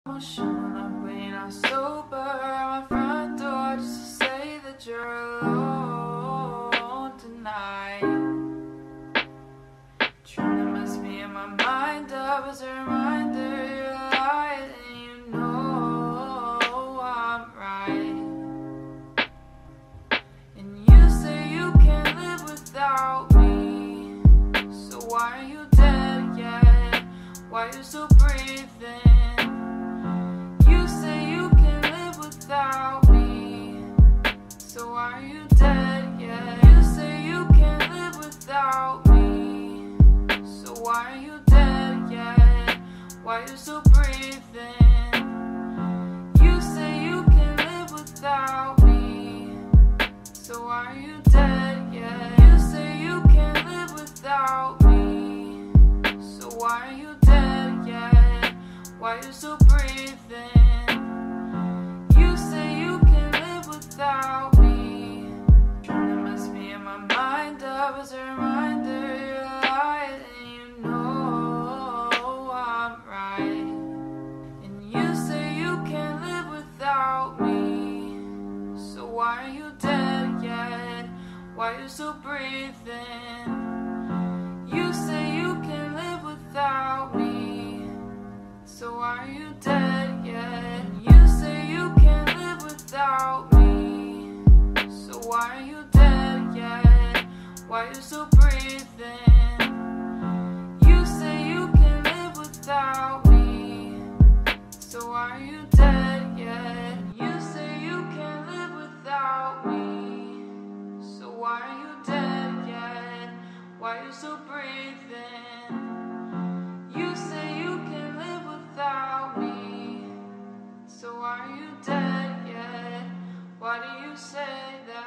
Showing up when you're not sober at my front door just to say that you're alone tonight. Trying to mess me in my mind up as a reminder you're lying and you know I'm right. And you say you can't live without me, so why are you dead yet? Why are you still breathing? Without me, so why are you dead yet? You say you can't live without me, so why are you dead yet? Why are you still breathing? You say you can't live without me, so why are you dead yet? You say you can't live without me, so why are you dead yet? Why are you still breathing? Without me, trying to mess me in my mind up as a reminder you're lying and you know I'm right. And you say you can't live without me, so why are you dead yet? Why are you still breathing? You say you can't live without me, so why are you dead yet? You say you can't live without me, why are you dead yet? Why are you still breathing? You say you can't live without me, so why are you dead yet? You say you can't live without me, so why are you dead yet? Why are you still breathing? You say you can't live without me, so why are you dead yet? Why do you say that?